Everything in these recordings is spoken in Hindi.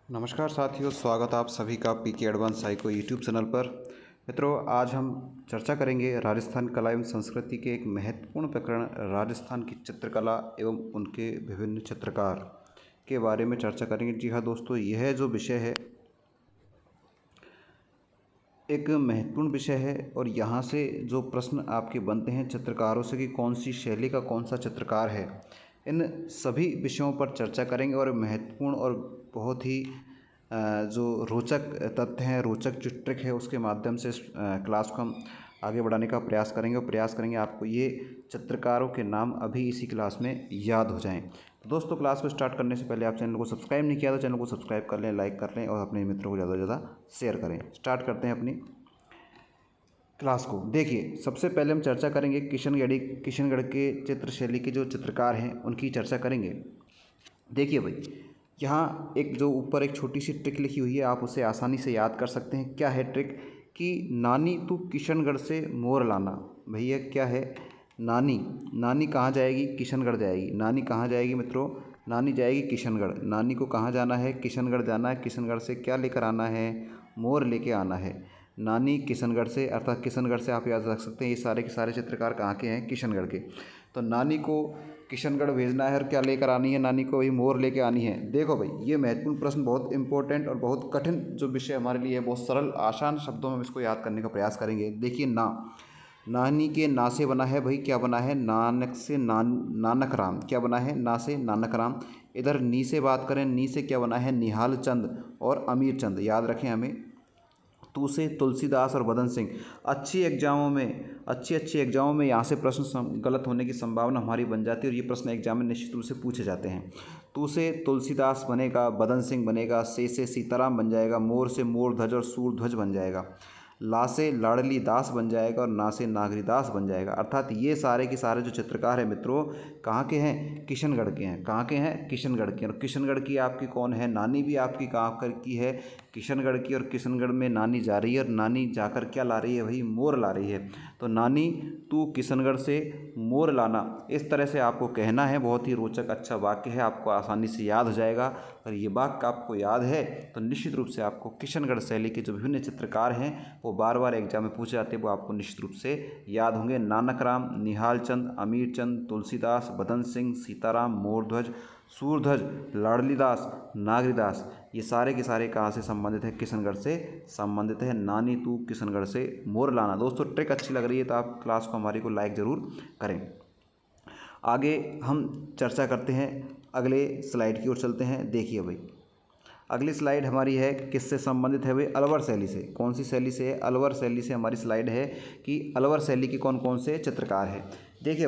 नमस्कार साथियों, स्वागत आप सभी का P K advance psycho YouTube channel पर। मित्रों, आज हम चर्चा करेंगे राजस्थान कला एवं संस्कृति के एक महत्वपूर्ण प्रकरण राजस्थान की चित्रकला एवं उनके विभिन्न चित्रकार के बारे में चर्चा करेंगे। जी हाँ दोस्तों, यह जो विषय है एक महत्वपूर्ण विषय है और यहाँ से जो प्रश्न आपके बनते हैं चित्रकारों से कि कौन सी शैली का कौन सा चित्रकार है, इन सभी विषयों पर चर्चा करेंगे और महत्वपूर्ण और बहुत ही जो रोचक तथ्य हैं, रोचक जो ट्रिक है, उसके माध्यम से इस क्लास को हम आगे बढ़ाने का प्रयास करेंगे और प्रयास करेंगे आपको ये चित्रकारों के नाम अभी इसी क्लास में याद हो जाएं। तो दोस्तों, क्लास को स्टार्ट करने से पहले आप चैनल को सब्सक्राइब नहीं किया तो चैनल को सब्सक्राइब कर लें, लाइक कर लें और अपने मित्रों को ज़्यादा से ज़्यादा शेयर करें। स्टार्ट करते हैं अपनी क्लास को। देखिए, सबसे पहले हम चर्चा करेंगे किशनगढ़ के चित्रशैली के जो चित्रकार हैं उनकी चर्चा करेंगे। देखिए भाई, यहाँ एक जो ऊपर एक छोटी सी ट्रिक लिखी हुई है, आप उसे आसानी से याद कर सकते हैं। क्या है ट्रिक कि नानी तू किशनगढ़ से मोर लाना। भैया क्या है, नानी कहाँ जाएगी? किशनगढ़ जाएगी। नानी कहाँ जाएगी मित्रों? नानी जाएगी किशनगढ़। नानी को कहाँ जाना है? किशनगढ़ जाना है। किशनगढ़ से क्या लेकर आना है? मोर लेके आना है। नानी किशनगढ़ से, अर्थात किशनगढ़ से आप याद रख सकते हैं ये सारे के सारे चित्रकार कहाँ के हैं? किशनगढ़ के। तो नानी को किशनगढ़ भेजना है और क्या लेकर आनी है? नानी को वही मोर लेके आनी है। देखो भाई, ये महत्वपूर्ण प्रश्न, बहुत इंपॉर्टेंट और बहुत कठिन जो विषय हमारे लिए है, बहुत सरल आसान शब्दों में हम इसको याद करने का प्रयास करेंगे। देखिए, नानी के ना से बना है भाई, क्या बना है? नानक से नानक राम। क्या बना है? ना से नानक राम। इधर नी से बात करें, नी से क्या बना है? निहाल चंद और अमीर चंद। याद रखें हमें। तू से तुलसीदास और बदन सिंह। अच्छी एग्जामों में यहाँ से प्रश्न गलत होने की संभावना हमारी बन जाती है और ये प्रश्न एग्जाम में निश्चित रूप से पूछे जाते हैं। तू से तुलसीदास बनेगा, बदन सिंह बनेगा, से सीताराम बन जाएगा, मोर से मोरध्वज और सूरध्वज बन जाएगा, ला से लाडली दास बन जाएगा और ना से नागरी दास बन जाएगा। अर्थात ये सारे के सारे जो चित्रकार हैं मित्रों, कहाँ के हैं? किशनगढ़ के हैं। कहाँ के हैं? किशनगढ़ के। और किशनगढ़ की आपकी कौन है? नानी भी आपकी कहाँ की है? किशनगढ़ की। और किशनगढ़ में नानी जा रही है और नानी जाकर क्या ला रही है भाई? मोर ला रही है। तो नानी तू किशनगढ़ से मोर लाना, इस तरह से आपको कहना है। बहुत ही रोचक अच्छा वाक्य है, आपको आसानी से याद हो जाएगा। अगर ये वाक्य आपको याद है तो निश्चित रूप से आपको किशनगढ़ शैली के जो विभिन्न चित्रकार हैं वो बार बार एग्जाम में पूछे जाते हैं, वो आपको निश्चित रूप से याद होंगे। नानक राम, निहाल चंद, अमीर चंद, तुलसीदास, बदन सिंह, सीताराम, मोरध्वज, सूरध्वज, लाडलीदास, नागरीदास, ये सारे के सारे कहाँ से संबंधित है? किशनगढ़ से संबंधित है। नानी तू किशनगढ़ से मोर लाना। दोस्तों, ट्रिक अच्छी लग रही है तो आप क्लास को हमारी को लाइक ज़रूर करें। आगे हम चर्चा करते हैं, अगले स्लाइड की ओर चलते हैं। देखिए भाई, अगली स्लाइड हमारी है किससे संबंधित है भाई? अलवर शैली से। कौन सी शैली से है? अलवर शैली से हमारी स्लाइड है कि अलवर शैली के कौन कौन से चित्रकार हैं। देखिए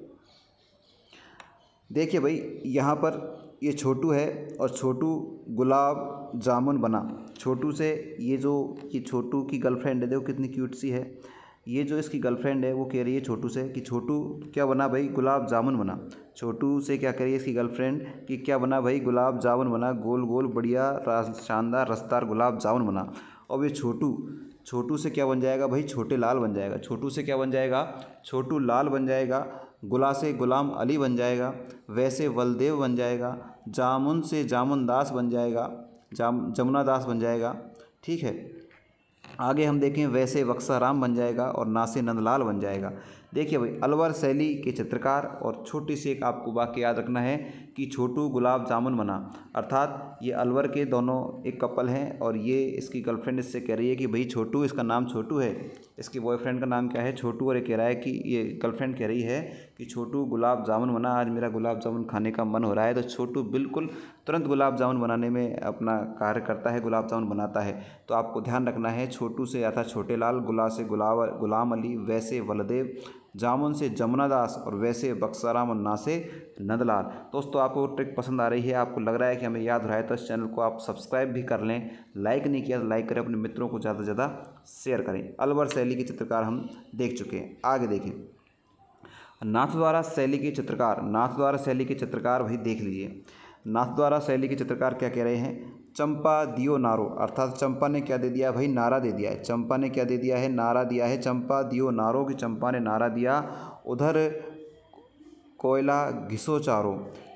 भाई, यहाँ पर ये छोटू है और छोटू गुलाब जामुन बना। छोटू से ये छोटू की गर्लफ्रेंड है, देखो कितनी क्यूट सी है। ये जो इसकी गर्लफ्रेंड है वो कह रही है छोटू से कि छोटू क्या बना भाई? गुलाब जामुन बना। छोटू से क्या कह रही है इसकी गर्लफ्रेंड कि क्या बना भाई? गुलाब जामुन बना। गोल गोल बढ़िया शानदार रसदार गुलाब जामुन बना। और ये छोटू से क्या बन जाएगा भाई? छोटे लाल बन जाएगा। छोटू से क्या बन जाएगा? छोटू लाल बन जाएगा। गुला से गुलाम अली बन जाएगा। वैसे बलदेव बन जाएगा। जामुन से जामुन दास बन जाएगा। जमुना दास बन जाएगा। ठीक है, आगे हम देखें, वैसे बक्साराम बन जाएगा और ना से नंदलाल बन जाएगा। देखिए भाई, अलवर शैली के चित्रकार, और छोटी सी एक आपको वाक्य याद रखना है कि छोटू गुलाब जामुन बना। अर्थात ये अलवर के दोनों एक कपल हैं और ये इसकी गर्लफ्रेंड इससे कह रही है कि भाई छोटू, इसका नाम छोटू है, इसके बॉयफ्रेंड का नाम क्या है? छोटू। और ये कह रहा है कि ये गर्लफ्रेंड कह रही है कि छोटू गुलाब जामुन बना, आज मेरा गुलाब जामुन खाने का मन हो रहा है। तो छोटू बिल्कुल तुरंत गुलाब जामुन बनाने में अपना कार्य करता है, गुलाब जामुन बनाता है। तो आपको ध्यान रखना है, छोटू से अर्थात छोटे लाल, गुला से गुलाम अली, वैसे बलदेव, जामुन से जमुना दास और वैसे बक्साराम और ना से नंदलाल। दोस्तों, आपको ट्रिक पसंद आ रही है, आपको लग रहा है कि हमें याद हो रहा है, तो इस चैनल को आप सब्सक्राइब भी कर लें। लाइक नहीं किया तो लाइक करें, अपने मित्रों को ज़्यादा से ज़्यादा शेयर करें। अलवर शैली के चित्रकार हम देख चुके हैं। आगे देखें, नाथद्वारा शैली के चित्रकार। नाथद्वारा शैली के चित्रकार भाई देख लीजिए। नाथद्वारा शैली के चित्रकार क्या कह रहे हैं? चंपा दियो नारो। अर्थात चंपा ने क्या दे दिया भाई? नारा दे दिया है। चंपा ने क्या दे दिया है? नारा दिया है। चंपा दियो नारो, कि चंपा ने नारा दिया। उधर कोयला घिसो चारो।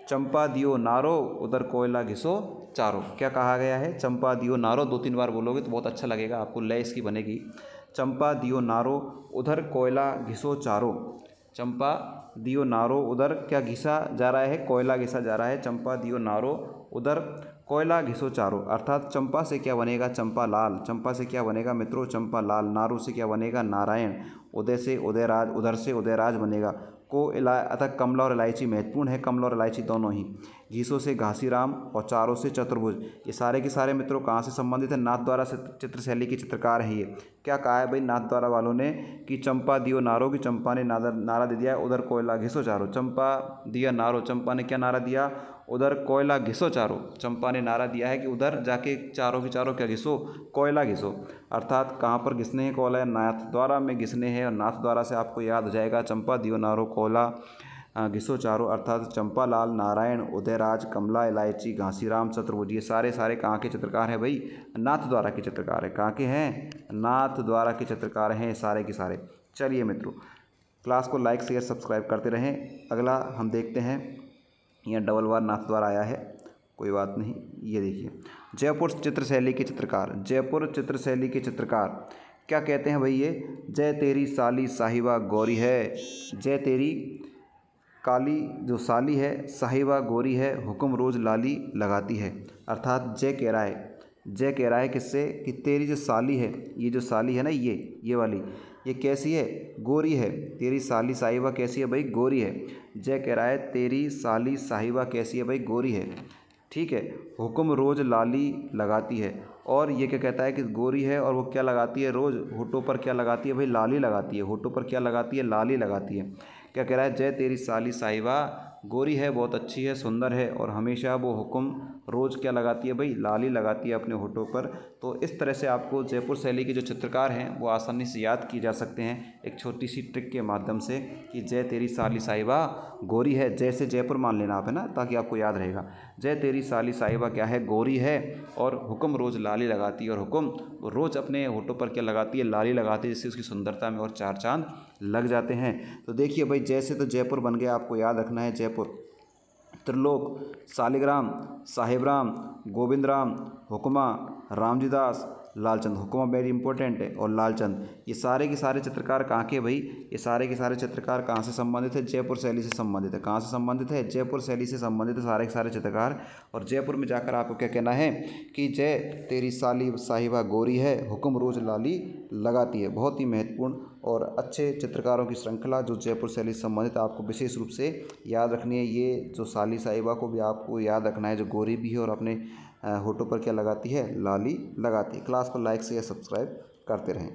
चंपा दियो नारो उधर कोयला घिसो चारो। क्या कहा गया है? चंपा दियो नारो, 2-3 बार बोलोगे तो बहुत अच्छा लगेगा आपको, लय इसकी बनेगी। चंपा दियो नारो उधर कोयला घिसो चारो। चंपा दियो नारो उधर क्या घिसा जा रहा है? कोयला घिसा जा रहा है। चंपा दियो नारो उधर कोयला घिसो चारो, अर्थात चंपा से क्या बनेगा? चंपा लाल। चंपा से क्या बनेगा मित्रों? चंपा लाल। नारू से क्या बनेगा? नारायण। उदय से उदयराज, उधर से उदयराज बनेगा। अतः कमला और इलायची महत्वपूर्ण है, कमला और इलायची दोनों ही। घीसों से घासीराम और चारों से चतुर्भुज। ये सारे के सारे मित्रों कहाँ से संबंधित है? नाथद्वारा से चित्र शैली के चित्रकार हैं ये। क्या कहा है भाई नाथद्वारा वालों ने कि चंपा दियो नारो, की चंपा ने नारा दे दिया उधर कोयला घिसो चारो। चंपा दिया नारो, चंपा ने क्या नारा दिया? उधर कोयला घिसो चारो। चंपा ने नारा दिया है कि उधर जाके चारों की चारों क्या घिसो? कोयला घिसो। अर्थात कहाँ पर घिसने हैं कोयला? नाथद्वारा में घिसने हैं, और नाथद्वारा से आपको याद हो जाएगा चंपा दियो नारो कोयला घिसो चारो, अर्थात चंपा लाल, नारायण, उदयराज, कमला, इलायची, घासीराम, चतुर्भुज। ये सारे कहाँ के चित्रकार हैं भाई? नाथद्वारा के चित्रकार हैं। कहाँ के हैं? नाथद्वारा के चित्रकार हैं सारे के सारे। चलिए मित्रों, क्लास को लाइक शेयर सब्सक्राइब करते रहें। अगला हम देखते हैं, यहाँ डबल बार नाथद्वारा आया है, कोई बात नहीं। ये देखिए, जयपुर चित्रशैली के चित्रकार, जयपुर चित्रशैली के चित्रकार क्या कहते हैं भाई? ये जय तेरी साली साहिबा गौरी है, जय तेरी काली जो साली है साहिबा गोरी है, हुक्म रोज़ लाली लगाती है। अर्थात जय कह रहा है, जय कह रहा है किससे? कि तेरी जो साली है, ये जो साली है ना, ये वाली, ये कैसी है? गोरी है। तेरी साली साहिबा कैसी है भाई? गोरी है। जय कह रहा है तेरी साली साहिबा कैसी है भाई? गोरी है। ठीक है। हुक्म रोज़ लाली लगाती है, और ये क्या कहता है कि गोरी है और वो क्या लगाती है? रोज़ होठों पर क्या लगाती है भाई? लाली लगाती है। होठों पर क्या लगाती है? लाली लगाती है। क्या कह रहा है? जय तेरी साली साहिबा गोरी है, बहुत अच्छी है, सुंदर है, और हमेशा वो हुक्म रोज़ क्या लगाती है भाई? लाली लगाती है अपने होठों पर। तो इस तरह से आपको जयपुर शैली के जो चित्रकार हैं वो आसानी से याद किए जा सकते हैं एक छोटी सी ट्रिक के माध्यम से, कि जय तेरी साली साहिबा गोरी है, जैसे जयपुर मान लेना आप, है ना, ताकि आपको याद रहेगा। जय तेरी साली साहिबा क्या है? गोरी है, और हुक्म रोज़ लाली लगाती है, और हुक्म रोज़ अपने होठों पर क्या लगाती है? लाली लगाती है, जिससे उसकी सुंदरता में और चार चांद लग जाते हैं। तो देखिए भाई, जैसे तो जयपुर बन गया, आपको याद रखना है जयपुर, त्रिलोक, शालिग्राम, साहिबराम, गोविंदराम, हुक्मा, रामजीदास, लालचंद। हुक्मा वेरी इंपॉर्टेंट है, और लालचंद। ये सारे के सारे चित्रकार कहाँ के भाई? ये सारे के सारे चित्रकार कहाँ से संबंधित है? जयपुर शैली से संबंधित है। कहाँ से संबंधित है? जयपुर शैली से संबंधित है सारे के सारे चित्रकार। और जयपुर में जाकर आपको क्या कहना है? कि जय तेरी साली साहिबा गोरी है, हुक्म रोज़ लाली लगाती है। बहुत ही महत्वपूर्ण और अच्छे चित्रकारों की श्रृंखला जो जयपुर शैली से संबंधित, आपको विशेष रूप से याद रखनी है। ये जो साली साहिबा को भी आपको याद रखना है, जो गोरी भी है और अपने होठों पर क्या लगाती है? लाली लगाती है। क्लास को लाइक से या सब्सक्राइब करते रहें।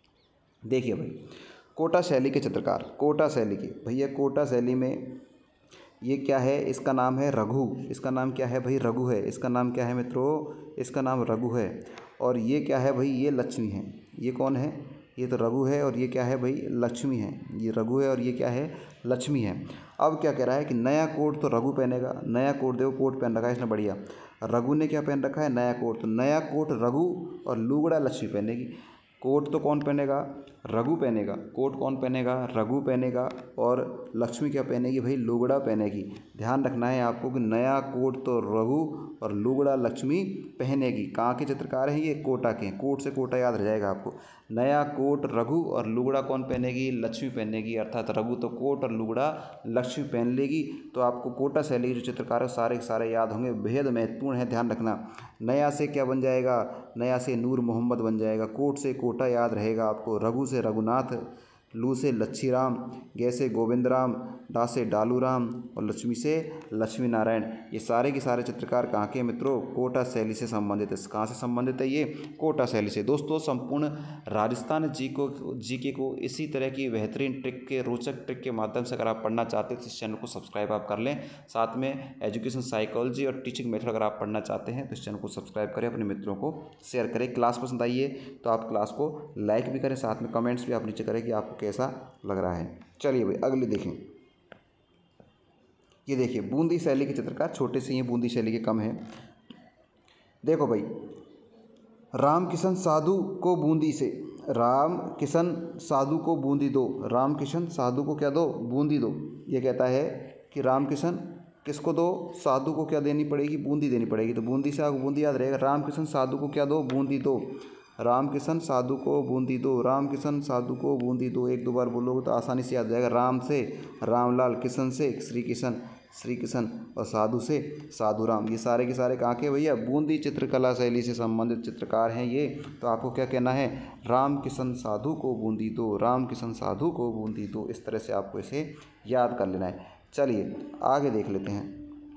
देखिए भाई, कोटा शैली के चित्रकार, कोटा शैली के भैया, कोटा शैली में ये क्या है? इसका नाम है रघु। इसका नाम क्या है भाई? रघु है। इसका नाम क्या है मित्रों? इसका नाम रघु है। और ये क्या है भाई? ये लक्ष्मी है। ये कौन है? ये तो रघु है, और ये क्या है भाई? लक्ष्मी है। ये रघु है और ये क्या है? लक्ष्मी है। अब क्या कह रहा है कि नया कोट तो रघु पहनेगा। नया कोट, देखो कोट पहन रखा है इसने, बढ़िया। रघु ने क्या पहन रखा है? नया कोट। तो नया कोट रघु और लुगड़ा लक्ष्मी पहनेगी। कोट तो कौन पहनेगा? रघु पहनेगा। कोट कौन पहनेगा? रघु पहनेगा। और लक्ष्मी क्या पहनेगी भाई? लुगड़ा पहनेगी। ध्यान रखना है आपको कि नया कोट तो रघु और लुगड़ा लक्ष्मी पहनेगी। कहाँ के चित्रकार हैं ये? कोटा के। कोट से कोटा याद रह जाएगा आपको। नया कोट रघु और लुगड़ा कौन पहनेगी? लक्ष्मी पहनेगी। अर्थात रघु तो कोट और लुगड़ा लक्ष्मी पहन लेगी। तो आपको कोटा शैली के जो चित्रकार है सारे के सारे याद होंगे, बेहद महत्वपूर्ण है, ध्यान रखना। नया से क्या बन जाएगा? नया से नूर मोहम्मद बन जाएगा। कोट से कोटा याद रहेगा आपको। रघु से रघुनाथ, लू से लच्छीराम, गे से गोविंदराम, डा से डालूराम, और लक्ष्मी से लक्ष्मी नारायण। ये सारे के सारे चित्रकार कहाँ के मित्रों? कोटा शैली से संबंधित है। कहाँ से संबंधित है ये? कोटा शैली से। दोस्तों, संपूर्ण राजस्थान जीके को इसी तरह की बेहतरीन ट्रिक के, रोचक ट्रिक के माध्यम से अगर आप पढ़ना चाहते हैं तो इस चैनल को सब्सक्राइब आप कर लें। साथ में एजुकेशन साइकोलॉजी और टीचिंग मेथड अगर आप पढ़ना चाहते हैं तो इस चैनल को सब्सक्राइब करें, अपने मित्रों को शेयर करें। क्लास पसंद आई है तो आप क्लास को लाइक भी करें, साथ में कमेंट्स भी आप नीचे करें कि आपको कैसा लग रहा है। चलिए भाई, अगली देखें। ये देखिए, बूंदी शैली के चित्रकार, छोटे से ये बूंदी शैली के कम हैं। देखो भाई, राम किशन साधु को बूंदी से, राम किशन साधु को बूंदी दो। राम किशन साधु को क्या दो? बूंदी दो। ये कहता है कि राम किशन किसको दो, साधु को क्या देनी पड़ेगी, बूंदी देनी पड़ेगी। तो बूंदी से आपको बूंदी याद रहेगा। रामकिशन साधु को क्या दो, बूंदी दो। रामकिशन साधु को बूंदी दो, रामकिशन साधु को बूंदी दो। एक दो बार बोलोगे तो आसानी से याद आ जाएगा। राम से रामलाल, किशन से श्री किशन, श्री किशन, और साधु से साधु राम। ये सारे के सारे कहाँ के भैया, बूंदी चित्रकला शैली से संबंधित चित्रकार हैं ये। तो आपको क्या कहना है, राम किशन साधु को बूंदी दो, राम किशन साधु को बूंदी दो। इस तरह से आपको इसे याद कर लेना है। चलिए आगे देख लेते हैं।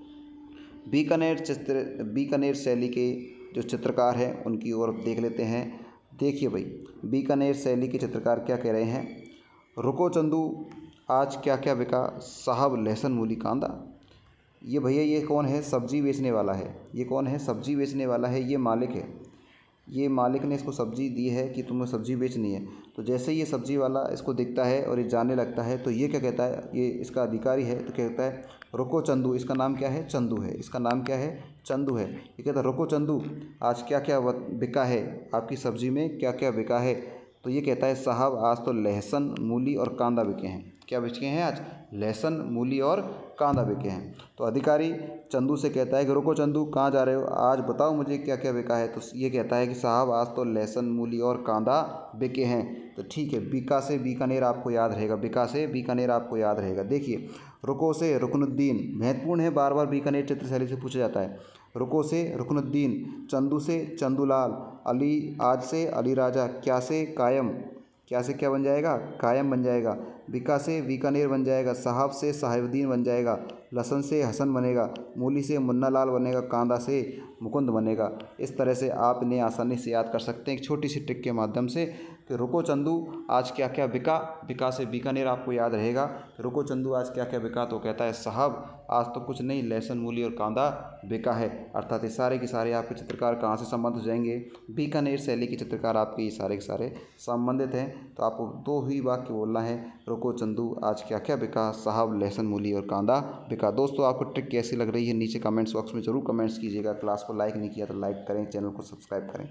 बीकानेर शैली के जो चित्रकार हैं उनकी ओर देख लेते हैं। देखिए भाई, बीकानेर शैली के चित्रकार क्या कह रहे हैं। रुको चंदू आज क्या क्या बिका, साहब लहसुन मूली कांदा। ये भैया ये कौन है, सब्जी बेचने वाला है। ये कौन है, सब्जी बेचने वाला है। ये मालिक है। ये मालिक ने इसको सब्जी दी है कि तुम्हें सब्जी बेचनी है। तो जैसे ये सब्जी वाला इसको दिखता है और ये जाने लगता है, तो ये क्या कहता है, ये इसका अधिकारी है, तो कहता है रुको चंदू। इसका नाम क्या है, चंदू है। इसका नाम क्या है, चंदू है। ये कहता है रुको चंदू आज क्या क्या बिका है, आपकी सब्जी में क्या क्या बिका है। तो ये कहता है साहब आज तो लहसुन मूली और कांदा बिके हैं। क्या बिके हैं आज, लहसुन मूली और कांदा बिके हैं। तो अधिकारी चंदू से कहता है कि रुको चंदू कहाँ जा रहे हो, आज बताओ मुझे क्या क्या बिका है। तो ये कहता है कि साहब आज तो लहसुन मूली और कांदा बिके हैं। तो ठीक है, बीका से बीकानेर आपको याद रहेगा, बीका से बीकानेर आपको याद रहेगा। देखिए रुको से रुकनुद्दीन, महत्वपूर्ण है, बार बार बीकानेर चित्रशैली से पूछा जाता है। रुको से रुकनुद्दीन, चंदू से चंदूलाल, अली आज से अली राजा, क्या से कायम, क्या से क्या बन जाएगा, कायम बन जाएगा। बीका से बीकानेर बन जाएगा। साहब से साहिबुद्दीन बन जाएगा। लहसन से हसन बनेगा। मूली से मुन्ना लाल बनेगा। कांदा से मुकुंद बनेगा। इस तरह से आप इन्हें आसानी से याद कर सकते हैं एक छोटी सी ट्रिक के माध्यम से कि रुको चंदू आज क्या क्या बिका, बिका से बीकानेर आपको याद रहेगा। रुको चंदू आज क्या क्या बिका, तो कहता है साहब आज तो कुछ नहीं, लहसुन मूली और कांदा बिका है। अर्थात ये सारे के सारे आपके चित्रकार कहाँ से संबंध हो जाएंगे, बीकानेर शैली के चित्रकार आपके ये सारे के सारे संबंधित हैं। तो आपको दो ही वाक्य बोलना है, रुको चंदू आज क्या क्या बिका, साहब लहसुन मूली और कांदा बिका। दोस्तों आपको ट्रिक कैसी लग रही है नीचे कमेंट्स बॉक्स में ज़रूर कमेंट्स कीजिएगा। क्लास को लाइक नहीं किया तो लाइक करें, चैनल को सब्सक्राइब करें।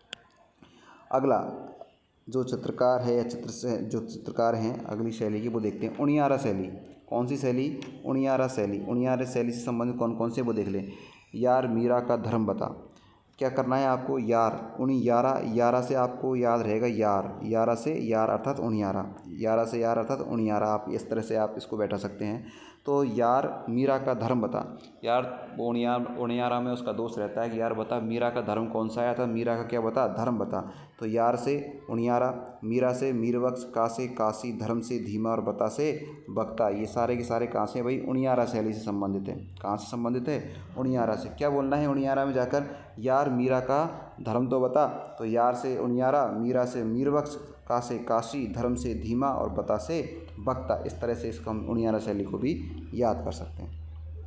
अगला जो चित्रकार है या जो चित्रकार हैं अगली शैली की वो देखते हैं, उनियारा शैली। कौन सी शैली, उनियारा शैली। उनियारा शैली से संबंधित कौन कौन से वो देख लें। यार मीरा का धर्म बता, क्या करना है आपको, यार उनियारा, यारा से आपको याद रहेगा यार, यारा से यार अर्थात उनियारा, यारा से यार अर्थात उनियारा। आप इस तरह से आप इसको बैठा सकते हैं। तो यार मीरा का धर्म बता, यार उनियारा में उसका दोस्त रहता है कि यार बता मीरा का धर्म कौन सा है, था मीरा का क्या बता, धर्म बता। तो यार से उनियारा, मीरा से मीरबख्श, का से काशी, धर्म से धीमा और बता से बक्ता। ये सारे के सारे कहाँ से भाई, उनियारा शैली से संबंधित है। कहाँ से संबंधित है, उनियारा से। क्या बोलना है उनियारा में जाकर, यार मीरा का धर्म तो बता। तो यार से उनियारा, मीरा से मीरबख्श, का से काशी, धर्म से धीमा और बता से बक्ता। इस तरह से इसको हम उनियारा शैली को भी याद कर सकते हैं।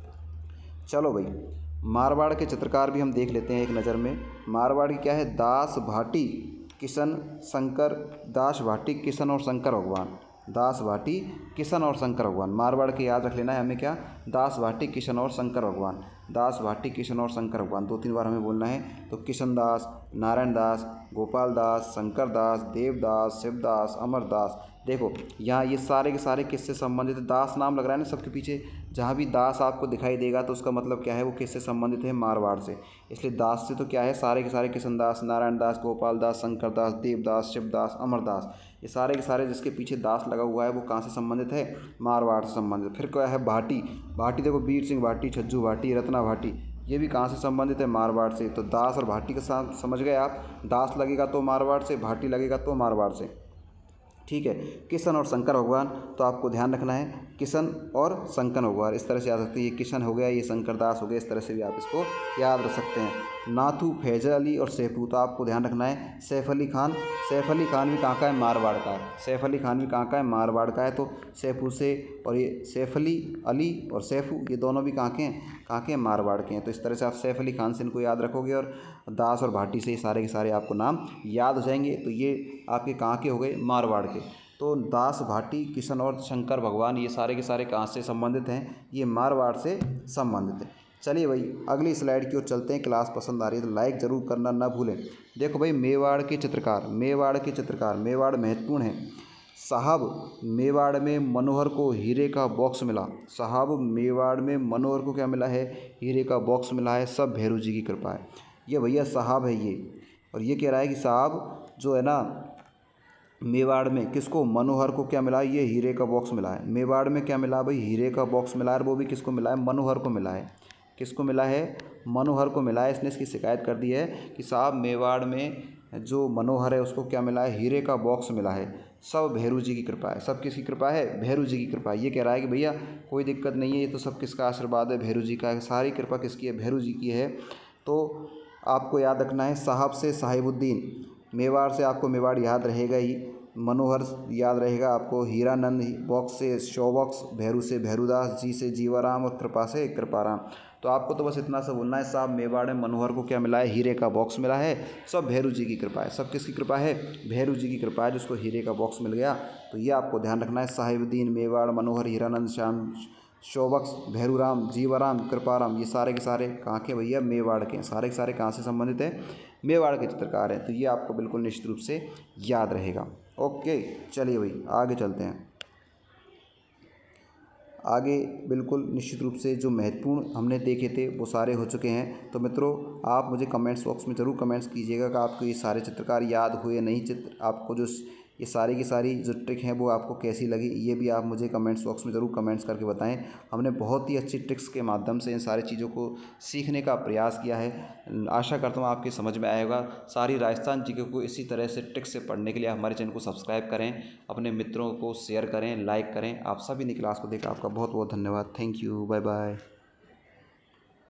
चलो भाई, मारवाड़ के चित्रकार भी हम देख लेते हैं एक नज़र में। मारवाड़ की क्या है, दास भाटी किशन शंकर, दास भाटी किशन और शंकर भगवान, दास भाटी किशन और शंकर भगवान। मारवाड़ के याद रख लेना है हमें क्या, दास भाटी किशन और शंकर भगवान, दास भाटी किशन और शंकर भगवान। दो तीन बार हमें बोलना है। तो किशन दास, नारायण दास, गोपाल दास, शंकर दास, देवदास, शिवदास, अमरदास। देखो यहाँ ये सारे के सारे किससे संबंधित है, दास नाम लग रहा है ना सबके पीछे। जहाँ भी दास आपको दिखाई देगा तो उसका मतलब क्या है, वो किससे संबंधित है, मारवाड़ से। इसलिए दास से तो क्या है, सारे के सारे किशन दास, नारायण दास, गोपाल दास, शंकर दास, देवदास, शिवदास, अमरदास। ये सारे के सारे जिसके पीछे दास लगा हुआ है वो कहाँ से संबंधित है, मारवाड़ से संबंधित। फिर क्या है, भाटी, भाटी देखो वीर सिंह भाटी, छज्जू भाटी, रत्ना भाटी, ये भी कहाँ से संबंधित है, मारवाड़ से। तो दास और भाटी के साथ समझ गए आप, दास लगेगा तो मारवाड़ से, भाटी लगेगा तो मारवाड़ से। ठीक है, किशन और शंकर भगवान, तो आपको ध्यान रखना है किशन और शंकर भगवान। इस तरह से याद सकते हैं, ये किशन हो गया, ये शंकर दास हो गया। इस तरह से भी आप इसको याद रख सकते हैं। नाथू, फैजल अली और सैफू, तो आपको ध्यान रखना है सैफ अली खान। सैफ अली खान भी कहाँ का है, मारवाड़ का है। सैफ अली खान भी कहाँ का है, मारवाड़ का है। तो सैफू से, और ये सैफ अली और सैफू, ये दोनों भी कहाँ के हैं, कहाँ के हैं, मारवाड़ के हैं। तो इस तरह से आप सैफ अली खान से इनको याद रखोगे और दास और भाटी से ये सारे के सारे आपको नाम याद हो जाएंगे। तो ये आपके कहाँ के हो गए, मारवाड़ के। तो दास, भाटी, किशन और शंकर भगवान, ये सारे के सारे कहाँ से संबंधित हैं, ये मारवाड़ से संबंधित हैं। चलिए भाई अगली स्लाइड की ओर चलते हैं। क्लास पसंद आ रही है तो लाइक ज़रूर करना ना भूलें। देखो भाई, मेवाड़ के चित्रकार, मेवाड़ के चित्रकार, मेवाड़ महत्वपूर्ण है। साहब मेवाड़ में मनोहर को हीरे का बॉक्स मिला। साहब मेवाड़ में मनोहर को क्या मिला है? हीरे का बॉक्स मिला है, सब भैरू जी की कृपा है। ये भैया साहब है ये, और ये कह रहा है कि साहब जो है ना मेवाड़ में किसको? मनोहर को क्या मिला? ये हीरे का बॉक्स मिला है। मेवाड़ में क्या मिला भाई? हीरे का बॉक्स मिला है, और वो भी किसको मिला है? मनोहर को मिला है। किसको मिला है? मनोहर को मिला है। इसने इसकी शिकायत कर दी है कि साहब मेवाड़ में जो मनोहर है उसको क्या मिला है? हीरे का बॉक्स मिला है। सब भैरू जी की कृपा है। सब किसकी कृपा है? भैरू जी की कृपा है। ये कह रहा है कि भैया कोई दिक्कत नहीं है, ये तो सब किसका आशीर्वाद है? भैरू जी का है। सारी कृपा किसकी है? भैरू जी की है। तो आपको याद रखना है, साहब से साहिबुद्दीन, मेवाड़ से आपको मेवाड़ याद रहेगा ही, मनोहर याद रहेगा आपको, हीरानंद बॉक्स से शोबॉक्स, भैरू से भैरूदास, जी से जीवाराम और कृपा से कृपाराम। तो आपको तो बस इतना सा बोलना है, साहब मेवाड़ में मनोहर को क्या मिला है? हीरे का बॉक्स मिला है। सब भैरू जी की कृपा है। सब किसकी कृपा है? भैरू जी की कृपा है, जिसको हीरे का बॉक्स मिल गया। तो ये आपको ध्यान रखना है, साहिबुद्दीन, मेवाड़, मनोहर, हीरानंद, श्याम, शोबक्स, भैरूराम, जीवाराम, कृपाराम, ये सारे के सारे कहाँ के भैया? मेवाड़ के। सारे के सारे कहाँ से संबंधित हैं? मेवाड़ के चित्रकार हैं। तो ये आपको बिल्कुल निश्चित रूप से याद रहेगा। ओके, चलिए भाई आगे चलते हैं। आगे बिल्कुल निश्चित रूप से जो महत्वपूर्ण हमने देखे थे वो सारे हो चुके हैं। तो मित्रों, आप मुझे कमेंट्स बॉक्स में ज़रूर कमेंट्स कीजिएगा कि आपको ये सारे चित्रकार याद हुए, नहीं चित्र आपको जो ये सारी की सारी जो ट्रिक हैं वो आपको कैसी लगी, ये भी आप मुझे कमेंट्स बॉक्स में ज़रूर कमेंट्स करके बताएं। हमने बहुत ही अच्छी ट्रिक्स के माध्यम से इन सारी चीज़ों को सीखने का प्रयास किया है। आशा करता हूँ आपके समझ में आएगा। सारी राजस्थान जी को इसी तरह से ट्रिक्स से पढ़ने के लिए हमारे चैनल को सब्सक्राइब करें, अपने मित्रों को शेयर करें, लाइक करें। आप सभी ने क्लास को देखा, आपका बहुत बहुत धन्यवाद। Thank you, bye bye.